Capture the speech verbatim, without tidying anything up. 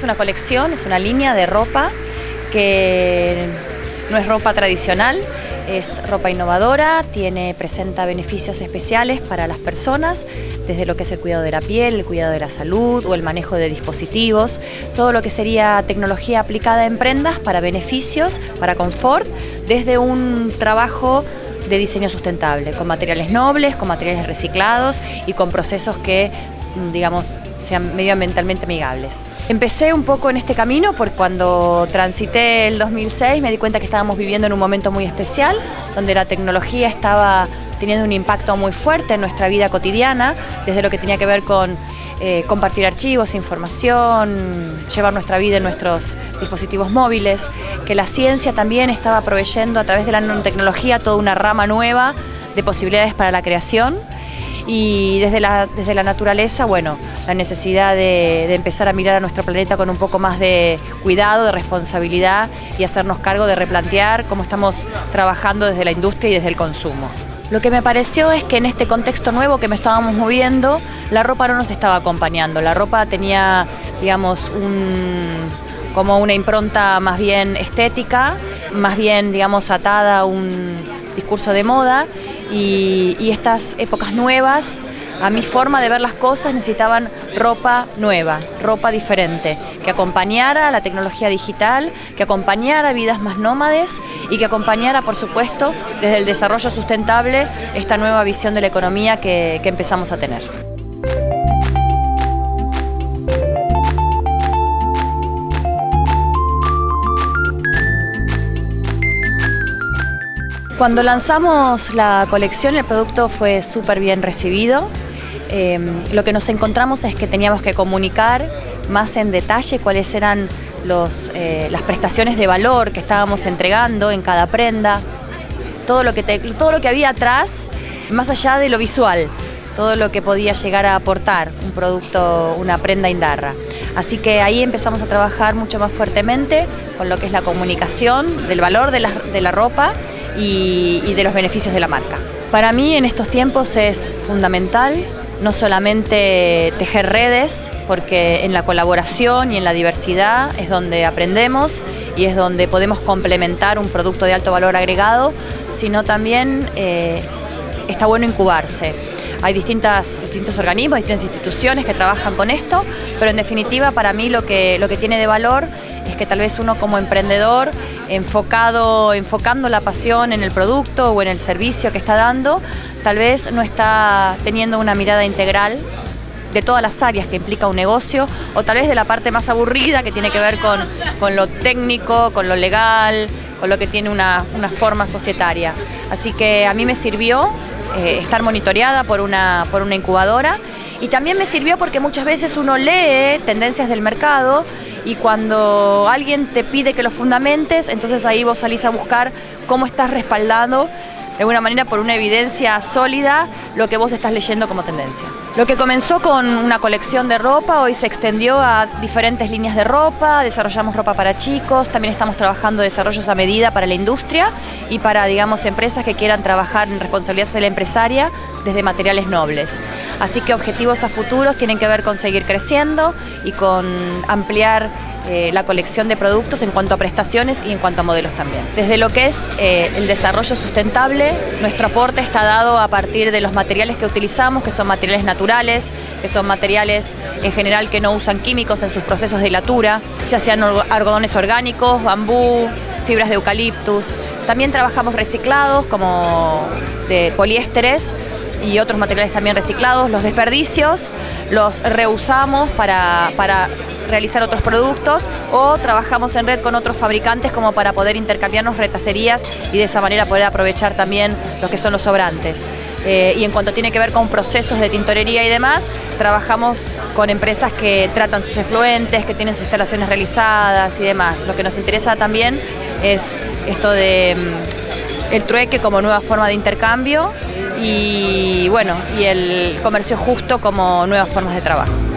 es una colección, es una línea de ropa que no es ropa tradicional, es ropa innovadora, tiene, presenta beneficios especiales para las personas, desde lo que es el cuidado de la piel, el cuidado de la salud o el manejo de dispositivos, todo lo que sería tecnología aplicada en prendas para beneficios, para confort, desde un trabajo de diseño sustentable, con materiales nobles, con materiales reciclados y con procesos que, digamos, sean medioambientalmente amigables. Empecé un poco en este camino porque cuando transité el dos mil seis me di cuenta que estábamos viviendo en un momento muy especial, donde la tecnología estaba teniendo un impacto muy fuerte en nuestra vida cotidiana, desde lo que tenía que ver con eh, compartir archivos, información, llevar nuestra vida en nuestros dispositivos móviles, que la ciencia también estaba proveyendo a través de la nanotecnología toda una rama nueva de posibilidades para la creación. Y desde la, desde la naturaleza, bueno, la necesidad de, de empezar a mirar a nuestro planeta con un poco más de cuidado, de responsabilidad y hacernos cargo de replantear cómo estamos trabajando desde la industria y desde el consumo. Lo que me pareció es que en este contexto nuevo que me estábamos moviendo, la ropa no nos estaba acompañando. La ropa tenía, digamos, un, como una impronta más bien estética, más bien, digamos, atada a un discurso de moda. Y, y estas épocas nuevas, a mi forma de ver las cosas, necesitaban ropa nueva, ropa diferente, que acompañara a la tecnología digital, que acompañara vidas más nómades y que acompañara, por supuesto, desde el desarrollo sustentable, esta nueva visión de la economía que, que empezamos a tener. Cuando lanzamos la colección, el producto fue súper bien recibido. Eh, lo que nos encontramos es que teníamos que comunicar más en detalle cuáles eran los, eh, las prestaciones de valor que estábamos entregando en cada prenda, todo lo que, te, todo lo que había atrás, más allá de lo visual, todo lo que podía llegar a aportar un producto, una prenda Indarra. Así que ahí empezamos a trabajar mucho más fuertemente con lo que es la comunicación del valor de la, de la ropa y, y de los beneficios de la marca. Para mí en estos tiempos es fundamental no solamente tejer redes, porque en la colaboración y en la diversidad es donde aprendemos y es donde podemos complementar un producto de alto valor agregado, sino también eh, está bueno incubarse. Hay distintas, distintos organismos, distintas instituciones que trabajan con esto, pero en definitiva para mí lo que, lo que tiene de valor es que tal vez uno como emprendedor, enfocado, enfocando la pasión en el producto o en el servicio que está dando, tal vez no está teniendo una mirada integral de todas las áreas que implica un negocio, o tal vez de la parte más aburrida que tiene que ver con, con lo técnico, con lo legal, con lo que tiene una, una forma societaria. Así que a mí me sirvió eh, estar monitoreada por una, por una incubadora, y también me sirvió porque muchas veces uno lee tendencias del mercado y cuando alguien te pide que lo fundamentes, entonces ahí vos salís a buscar cómo estás respaldando de alguna manera por una evidencia sólida lo que vos estás leyendo como tendencia. Lo que comenzó con una colección de ropa hoy se extendió a diferentes líneas de ropa, desarrollamos ropa para chicos, también estamos trabajando desarrollos a medida para la industria y para, digamos, empresas que quieran trabajar en responsabilidad social empresaria desde materiales nobles. Así que objetivos a futuros tienen que ver con seguir creciendo y con ampliar Eh, la colección de productos en cuanto a prestaciones y en cuanto a modelos también. Desde lo que es eh, el desarrollo sustentable, nuestro aporte está dado a partir de los materiales que utilizamos, que son materiales naturales, que son materiales en general que no usan químicos en sus procesos de hilatura, ya sean algodones orgánicos, bambú, fibras de eucaliptus. También trabajamos reciclados como de poliésteres y otros materiales también reciclados. Los desperdicios los reusamos para, para realizar otros productos o trabajamos en red con otros fabricantes como para poder intercambiarnos retacerías y de esa manera poder aprovechar también lo que son los sobrantes. Eh, y en cuanto tiene que ver con procesos de tintorería y demás, trabajamos con empresas que tratan sus efluentes, que tienen sus instalaciones realizadas y demás. Lo que nos interesa también es esto de mm, el trueque como nueva forma de intercambio y, bueno, y el comercio justo como nuevas formas de trabajo.